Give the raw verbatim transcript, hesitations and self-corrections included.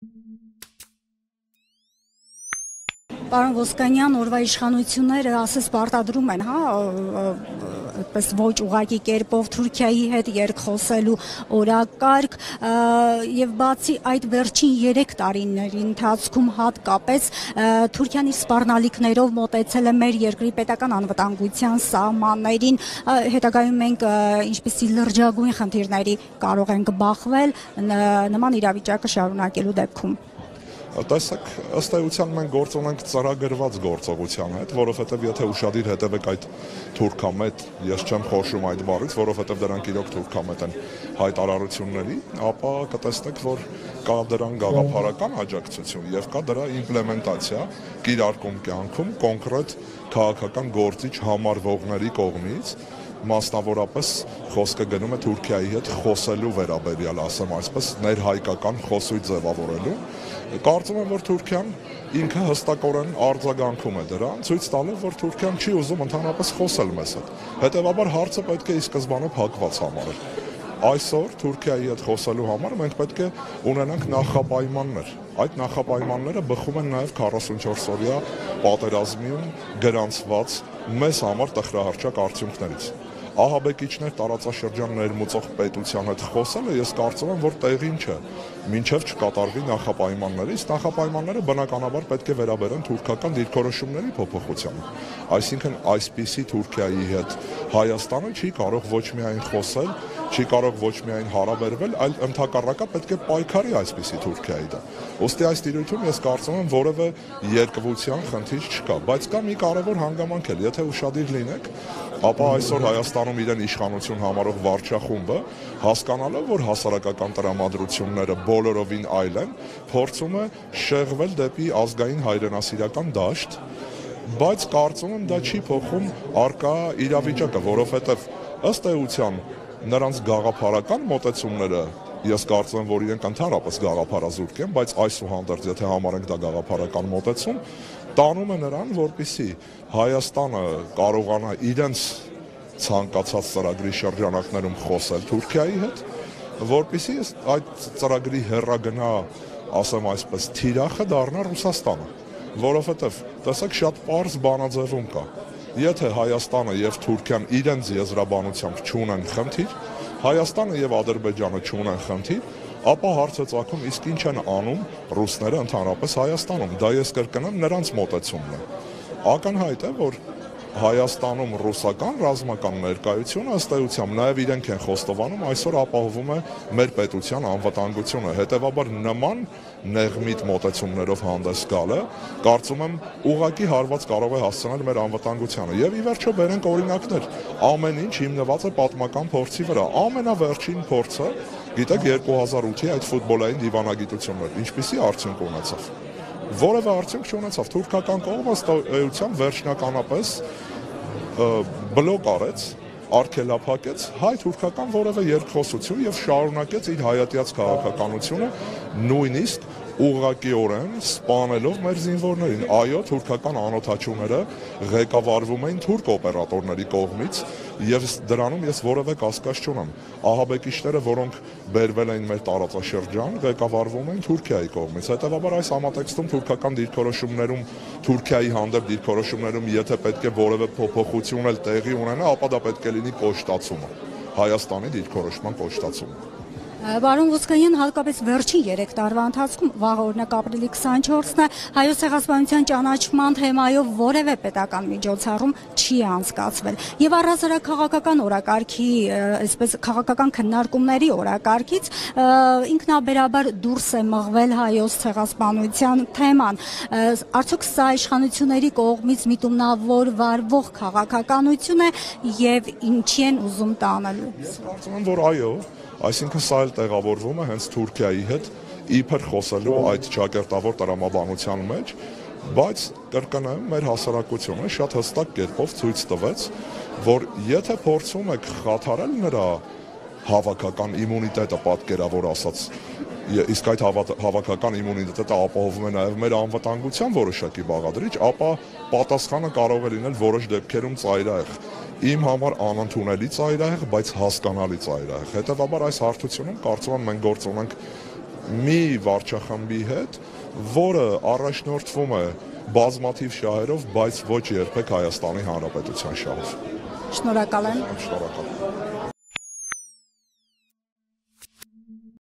Պարոն Ոսկանյան, օրվա իշխանությունները ասես պարտադրում են, հա, այդպես ոչ ուղղակի կերպով Թուրքիայի հետ երկխոսելու օրակարգ, եւ բացի այդ վերջին երեք տարիների ընթացքում հատկապես Թուրքիան իր սպառնալիքներով մոտեցել է մեր երկրի պետական անվտանգության սահմաններին, հետագայում մենք ինչպիսի լրջագույն խնդիրների կարող ենք բախվել նման իրավիճակը շարունակելու դեպքում։ Տեսեք, ըստ էության մենք գործ ունենք ծրագրված գործողության հետ, որովհետև եթե ուշադիր հետևեք այդ թուրքամետ, ես չեմ խորշում այդ բառից, որովհետև դրանք իրոք թուրքամետ են հայտարարությունների, ապա կտեսնեք, որ կա դրան գաղափարական աջակցություն եւ կա դրա իմպլեմենտացիա կիրարկում կյանքում կոնկրետ քաղաքական գործիչ համարվողների կողմից, մասնավորապես խոսքը գնում է Թուրքիայի հետ խոսելու վերաբերյալ, ասեմ այսպես, ներհայկական խոսույթ ձևավորելու։ Կարծում եմ, որ Թուրքիան ինքը հստակորեն արձագանքում է դրան, ցույց տալով, որ Թուրքիան չի ուզում ընդհանրապես խոսել մեզ հետ։ Հետևաբար հարցը պետք է ի սկզբանե փակված համարել։ Այսօր Թուրքիայի հետ խոսելու համար մենք պետք է ունենանք նախապայմաններ։ Այդ նախապայմանները բխում են նաև քառասունչորս օրյա պատերազմում գրանցված մեզ համար տխրահարճակ արդյունքներից։ Ահաբեկիչներ տարածաշրջան ներմուծող պետության հետ խոսելը ես կարծում եմ, որ տեղին չէ, մինչև չկատարվի նախապայմանները, իսկ նախապայմանները բնականաբար պետք է վերաբերեն թուրքական դիրքորոշումների փոփոխությանը։ Այսինքն այսպիսի Թուրքիայի հետ Հայաստանը չի կարող ոչ միայն խոսել, չի կարող ոչ միայն հարաբերվել, այլ ընդհակառակը պետք է պայքարի այսպիսի Թուրքիայի հետ։ Ոստի այս տիրույթում ես կարծում եմ որևէ երկվության խնդիր չկա, բայց կա մի կարևոր հանգամանք էլ, եթե ուշադիր լինեք, ապա այսօր Հայաստանում իրեն իշխանություն համարող վարչախումբը, հասկանալով, որ հասարակական տրամադրությունները բոլորովին այլ են, փորձում է շեղվել դեպի ազգային հայրենասիրական դաշտ, բայց կարծում եմ դա չի փոխում առկա իրավիճակը, որովհետև ըստ էության նրանց գաղափարական մոտեցումները, ես կարծում եմ, որ իրենք ընդհանրապես գաղափարազուրկ են, բայց այսուհանդերձ, եթե համարենք դա գաղափարական մոտեցում, տանում է նրան, որպեսզի Հայաստանը կարողանա իրենց ցանկացած ծրագրի շրջանակներում խոսել Թուրքիայի հետ, որպեսզի այդ ծրագրի հեռագնա, ասեմ այսպես, թիրախը դառնա Ռուսաստանը, որովհետև տեսեք շատ պարզ բանաձևում կա։ Եթե Հայաստանը եւ Թուրքիան իրենց եզրաբանությամբ չունեն խնդիր, Հայաստանը եւ Ադրբեջանը չունեն խնդիր, ապա հարցը ծագում իսկ ինչ են անում ռուսները ընդհանրապես Հայաստանում։ Դա ես կրկնեմ նրանց մոտեցումն է։ Ակնհայտ է, որ Հայաստանում ռուսական ռազմական ներկայությունը ըստ էության նաև իրենք են խոստովանում այսօր ապահովում է մեր պետության անվտանգությունը, հետևաբար նման նեղմիտ մոտեցումներով հանդես գալը, կարծում եմ ուղղակի հարված կարող է հասցնել մեր անվտանգությանը եւ ի վերջո բերենք օրինակներ, ամեն ինչ հիմնված է պատմական փորձի վրա, ամենավերջին փորձը, գիտեք երկու հազար ութի այդ ֆուտբոլային դիվանագիտություններ, ինչպիսի արդյունք ունեցավ։ Որևէ արդյունք չունեցավ, թուրքական կողմը ըստ էության վերջնականապես բլոկ արեց, արգելափակեց հայ-թուրքական որևէ երկխոսություն եւ շարունակեց իր հայատյաց քաղաքականությունը նույնիսկ ուղղակիորեն սպանելով մեր զինվորներին։ Այո, թուրքական անօթաչուները ղեկավարվում էին թուրք օպերատորների կողմից եւ դրանում ես որևէ կասկած չունեմ։ Ահաբեկիչները, որոնք բերվել էին մեր տարածաշրջան, ղեկավարվում էին Թուրքիայի կողմից։ Հետևաբար այս համատեքստում թուրքական դիրքորոշումներում, Թուրքիայի հանդեպ դիրքորոշումներում, եթե պետք է որևէ փոփոխություն էլ տեղի ունենա, ապա դա պետք է լինի կոշտացումը, Հայաստանի դիրքորոշման կոշտացումը։ Պարոն Ոսկանյան, հատկապես վերջին երեք տարվա ընթացքում, վաղ օրինակ ապրիլի քսաներկուսն է, Հայոց ցեղասպանության ճանաչման թեմայով որևէ պետական միջոցառում չի անցկացվել։ Եվ առհասարակ քաղաքական օրակարգի, այսպես քաղաքական քննարկումների օրակարգից ինքնաբերաբար դուրս է մղվել Հայոց ցեղասպանության թեման։ Արդյոք սա իշխանությունների կողմից միտումնավոր վարվող քաղաքականություն է եւ ինչի են ուզում տանելու։ Ես կարծում եմ, որ այո, այսինքն սա էլ տեղավորվում է հենց Թուրքիայի հետ իբր խոսելու այդ ճակերտավոր տրամաբանության մեջ, բայց կրկնեմ, մեր հասարակությունը շատ հստակ կերպով ցույց տվեց, որ եթե փորձում եք խաթարել նրա հավաքական իմունիտետը, պատկերավոր ասած, իսկ այդ հավաքական իմունիտետը ապահովում է նաև մեր անվտանգության որոշակի բաղադրիչ, ապա պատասխանը կարող է լինել որոշ դեպքերում ծայրահեղ։ Իմ համար անընդունելի ծայրահեղ, բայց հասկանալի ծայրահեղ։ Հետևաբար այս հարթությունում կարծում եմ մենք գործ ունենք մի վարչախմբի հետ, որը առաջնորդվում է բազմաթիվ շահերով, բայց ոչ երբեք Հայաստանի Հանրապետության շահով։ Շնորհակալ եմ։ Շնորհակալ։